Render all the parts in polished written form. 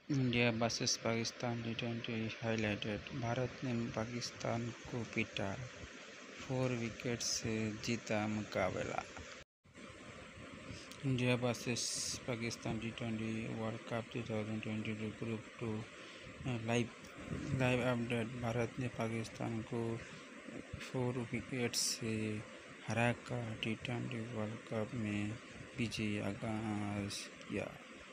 India versus Pakistan टी20 highlighted. Bharat ने पाकिस्तान को पीटा, 4 विकेट से जीता मुकाबला। इंडिया वर्सेस पाकिस्तान टी20 world cup 2022 group 2 live update. Bharat ने पाकिस्तान को 4 विकेट से हराकर टी20 वर्ल्ड कप में विजयी आगाज किया।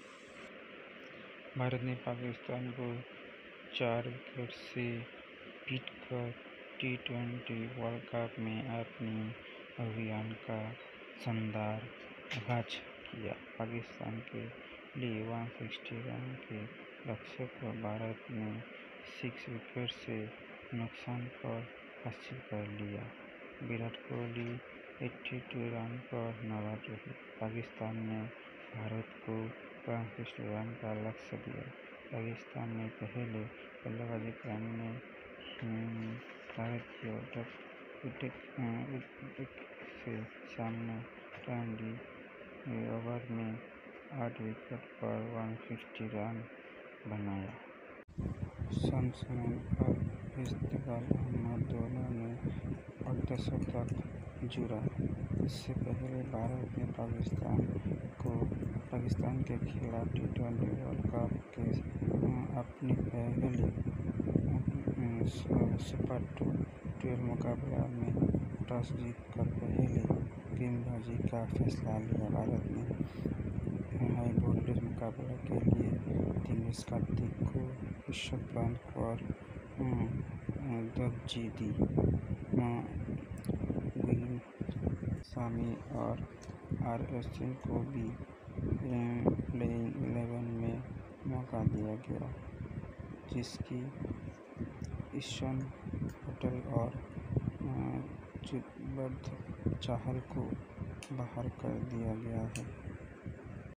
भारत ने पाकिस्तान को 4 विकेट से पीटकर टी20 वर्ल्ड कप में अपने अभियान का शानदार आगाज किया। पाकिस्तान के लिए 160 रन के लक्ष्य को भारत ने 6 विकेट से नुकसान पर हासिल कर लिया। विराट कोहली 82 रन पर नॉट आउट रहे। पाकिस्तान ने भारत को 65 रन का लक्ष्य दिया। पाकिस्तान ने पहले बल्लेबाजी करने भारतीय विकेट से सामना 20 ओवर में 8 विकेट पर 150 रन बनाया। शमसन और इश्तियाक अहमद दोनों ने अर्धशतक जड़ा। इससे पहले भारत ने पाकिस्तान के खिलाफ टी20 वर्ल्ड कप के अपने पहले सुपर 12 मुकाबले में टॉस जीतकर पहले गेंदबाजी का फैसला लिया। भारत ने हाई वोल्टेज मुकाबले के लिए 23 कार्तिक को ऋषभ पंत और दलजीत गोस्वामी और आर.अश्विन को भी प्लेइंग 11 में मौका दिया गया, जिसकी ईशान पटेल और युजवेंद्र चहल को बाहर कर दिया गया है।